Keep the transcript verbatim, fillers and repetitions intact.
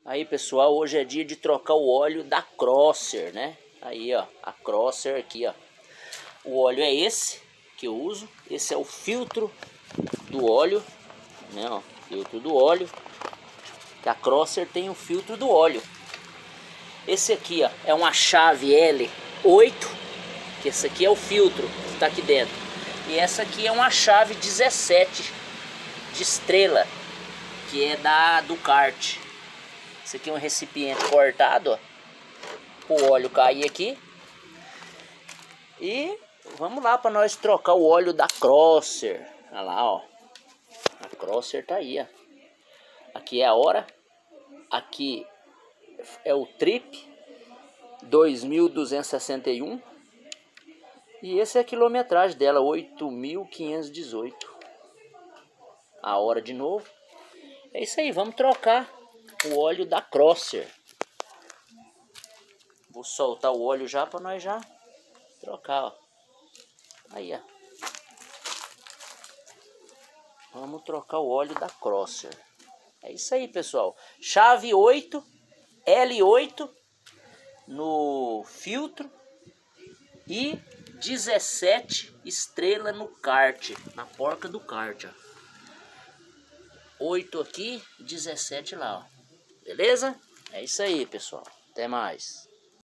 Aí, pessoal, hoje é dia de trocar o óleo da Crosser, né? Aí, ó, a Crosser aqui, ó. O óleo é esse que eu uso. Esse é o filtro do óleo, né? Ó, filtro do óleo. Que a Crosser tem o filtro do óleo. Esse aqui, ó, é uma chave L oito, que esse aqui é o filtro que está aqui dentro. E essa aqui é uma chave dezessete de estrela, que é da do kart. Esse aqui é um recipiente cortado, ó, o óleo cair aqui. E vamos lá para nós trocar o óleo da Crosser. Olha lá, ó. A Crosser tá aí, ó. Aqui é a hora. Aqui é o trip dois mil duzentos e sessenta e um. E esse é a quilometragem dela, oito mil quinhentos e dezoito. A hora de novo. É isso aí, vamos trocar o óleo da Crosser. Vou soltar o óleo já para nós já trocar, ó. Aí, ó. Vamos trocar o óleo da Crosser. É isso aí, pessoal. Chave oito, L oito no filtro e dezessete estrela no kart, na porca do kart, ó. oito aqui, dezessete lá, ó. Beleza? É isso aí, pessoal. Até mais.